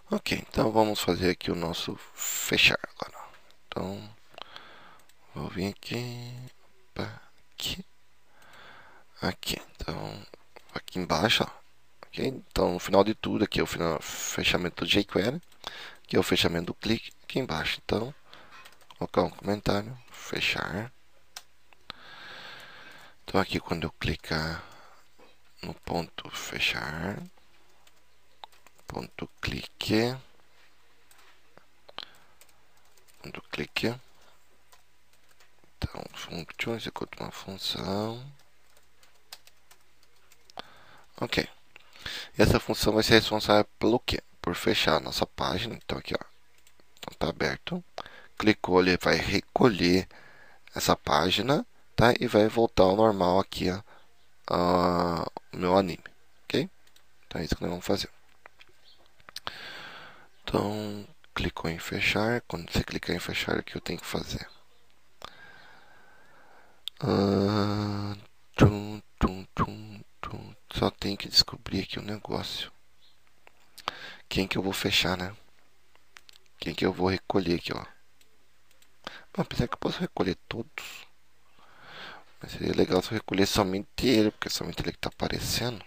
Ok, então vamos fazer aqui o nosso fechar agora. Então, vou vir aqui, opa, aqui, aqui. Então, aqui embaixo, ó. Ok? Então, no final de tudo, aqui é o final, fechamento do jQuery, aqui é o fechamento do clique, aqui embaixo. Então, colocar um comentário, fechar. Então, aqui quando eu clicar no ponto fechar, ponto clique, ponto clique. Então, function executa uma função. Ok. E essa função vai ser responsável pelo quê? Por fechar a nossa página. Então, aqui, ó. Então, tá aberto. Clicou, ele vai recolher essa página, tá? E vai voltar ao normal aqui, ó, o meu anime, ok? Então, é isso que nós vamos fazer. Então, clicou em fechar. Quando você clicar em fechar, o que eu tenho que fazer? Tum, tum, tum, tum. Só tem que descobrir aqui um negócio. Quem que eu vou fechar, né? Quem que eu vou recolher aqui, ó. Bom, apesar que eu posso recolher todos. Mas seria legal se eu recolher somente ele, porque somente ele que está aparecendo.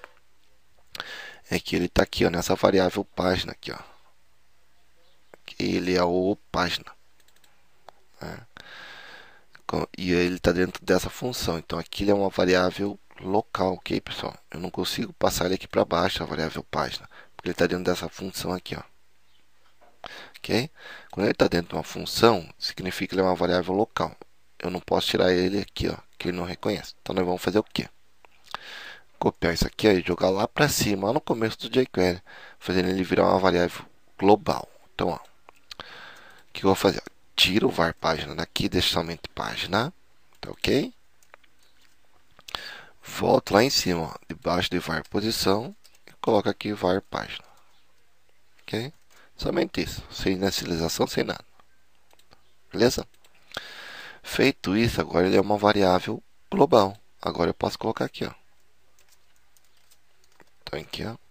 É que ele está aqui, ó, nessa variável página aqui, ó. Que ele é o página. Né? E ele está dentro dessa função. Então aqui ele é uma variável local, ok, pessoal? Eu não consigo passar ele aqui para baixo, a variável página, porque ele está dentro dessa função aqui, ó. Ok? Quando ele está dentro de uma função, significa que ele é uma variável local. Eu não posso tirar ele aqui, ó, que ele não reconhece. Então nós vamos fazer o quê? Copiar isso aqui ó, e jogar lá para cima, lá no começo do jQuery, fazendo ele virar uma variável global. Então, ó, o que eu vou fazer? Tiro o var página daqui, deixo somente página, tá ok? Volto lá em cima, ó, debaixo de var posição, e coloco aqui var página, ok? Somente isso, sem inicialização, sem nada, beleza? Feito isso, agora ele é uma variável global. Agora eu posso colocar aqui, ó. Então aqui, ó,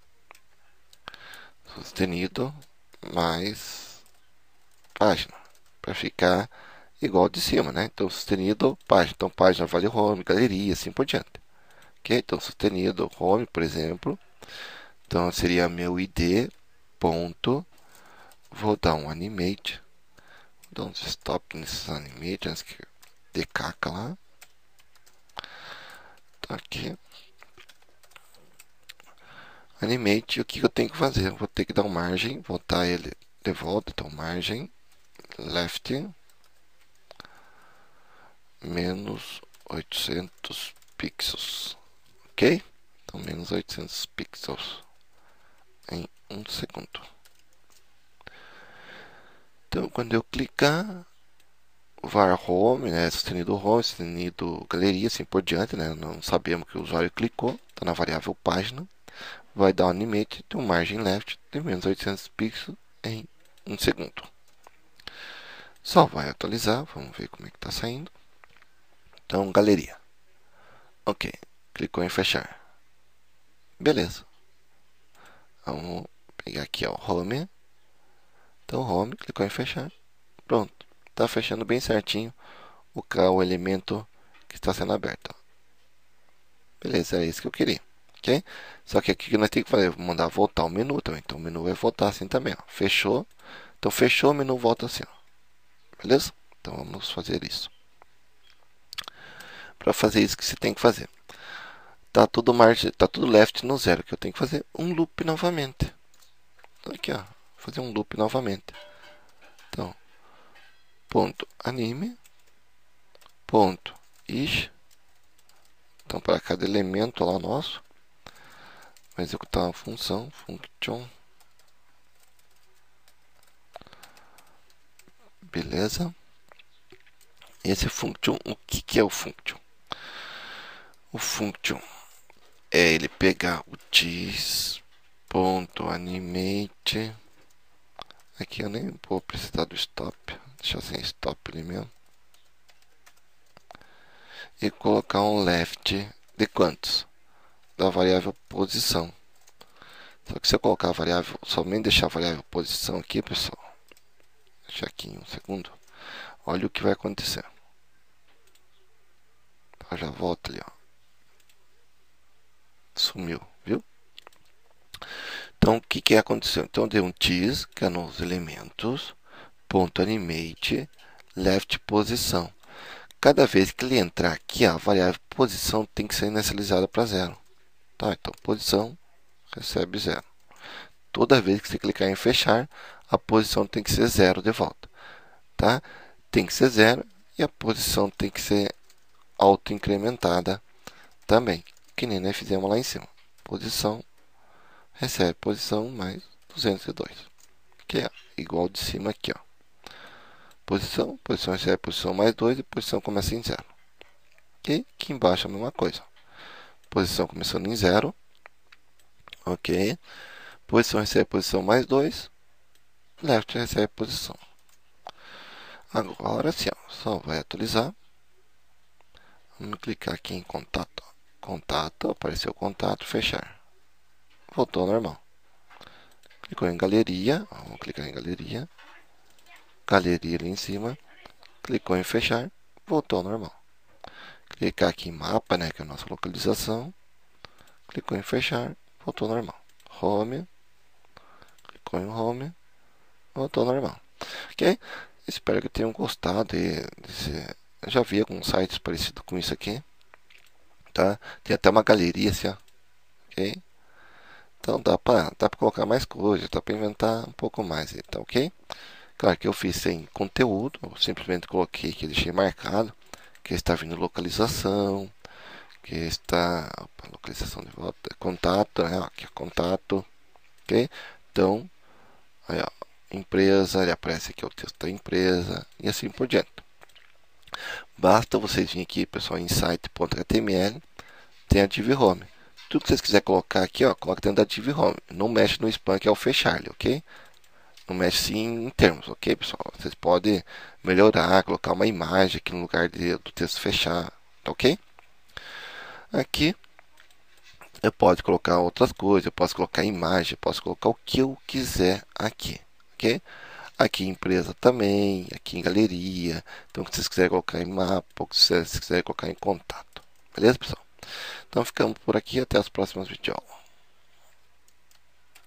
sustenido mais página, para ficar igual de cima, né? Então, sustenido, página. Então, página vale home, galeria, assim por diante. Ok? Então, sustenido, home, por exemplo. Então, seria meu id, ponto. Vou dar um animate. Vou dar um stop nesses animate, antes que decaca lá. Tá aqui. Animate, o que eu tenho que fazer? Eu vou ter que dar uma margem, voltar ele de volta. Então, margem, left, menos 800 pixels. Ok? Então, menos 800 pixels em 1 segundo. Então, quando eu clicar, var home, né, sustenido home, sustenido galeria, assim por diante, né, não sabemos que o usuário clicou, está na variável página, vai dar um animate, tem um margin left de menos 800 pixels em 1 segundo. Só vai atualizar, vamos ver como é que está saindo. Então, galeria. Ok, clicou em fechar. Beleza. Vamos pegar aqui ó, home. Então, home, clicou em fechar. Pronto, está fechando bem certinho o elemento que está sendo aberto. Beleza, é isso que eu queria. Ok? Só que aqui que nós temos que fazer, mandar voltar o menu também. Então o menu vai voltar assim também. Ó. Fechou. Então fechou, o menu volta assim. Ó. Beleza? Então vamos fazer isso. Para fazer isso que você tem que fazer. Tá tudo left no zero. Que eu tenho que fazer um loop novamente. Então, aqui, ó. Fazer um loop novamente. Então, ponto anime, ponto is. Então, para cada elemento lá nosso, vai executar uma função, function. Beleza? Esse function, o que é o function? O function é ele pegar o this.animate. Aqui eu nem vou precisar do stop, deixar sem stop ali mesmo. E colocar um left de quantos? Da variável posição. Só que se eu colocar a variável, somente deixar a variável posição aqui, pessoal, deixar aqui em um segundo, olha o que vai acontecer. Tá, já volta ali, ó. Sumiu, viu? Então, o que aconteceu? Então, eu dei um tease, que é nos elementos, ponto animate, left posição. Cada vez que ele entrar aqui, a variável posição tem que ser inicializada para 0. Tá? Então, posição recebe 0. Toda vez que você clicar em fechar, a posição tem que ser 0 de volta. Tá? Tem que ser 0 e a posição tem que ser auto-incrementada também, que nem nós fizemos lá em cima. Posição recebe posição mais 202, que é igual de cima aqui, ó. Posição recebe posição mais 2 e posição começa em 0. Ok? Aqui embaixo é a mesma coisa. Posição começando em 0. Ok? Posição recebe posição mais 2. Left recebe posição. Agora sim, ó, só vai atualizar. Vamos clicar aqui em contato. Contato, apareceu o contato, fechar. Voltou ao normal. Clicou em galeria. Vamos clicar em galeria. Galeria ali em cima. Clicou em fechar. Voltou ao normal. Clicar aqui em mapa, né, que é a nossa localização. Clicou em fechar. Voltou ao normal. Home. Clicou em home. Voltou ao normal. Ok? Espero que tenham gostado. Eu já vi alguns sites parecidos com isso aqui. Tá? Tem até uma galeria assim, ó. Ok? Então dá para colocar mais coisas, dá para inventar um pouco mais. Então, ok? Claro que eu fiz sem conteúdo, eu simplesmente coloquei que deixei marcado que está vindo localização, que está opa, localização de volta, contato, né? Aqui é contato, ok? Então, aí, ó, empresa, ele aparece aqui o texto da empresa e assim por diante. Basta vocês virem aqui, pessoal, em site.html, tem a div home. Tudo que vocês quiserem colocar aqui, ó, coloca dentro da div home. Não mexe no span, que é o fechar, ok? Não mexe sim em termos, ok, pessoal? Vocês podem melhorar, colocar uma imagem aqui no lugar do texto fechar, ok? Aqui eu posso colocar outras coisas, eu posso colocar imagem, eu posso colocar o que eu quiser aqui, ok? Aqui em empresa também, aqui em galeria. Então, se vocês quiserem colocar em mapa, ou se vocês quiserem colocar em contato. Beleza, pessoal? Então, ficamos por aqui. Até os próximos vídeos.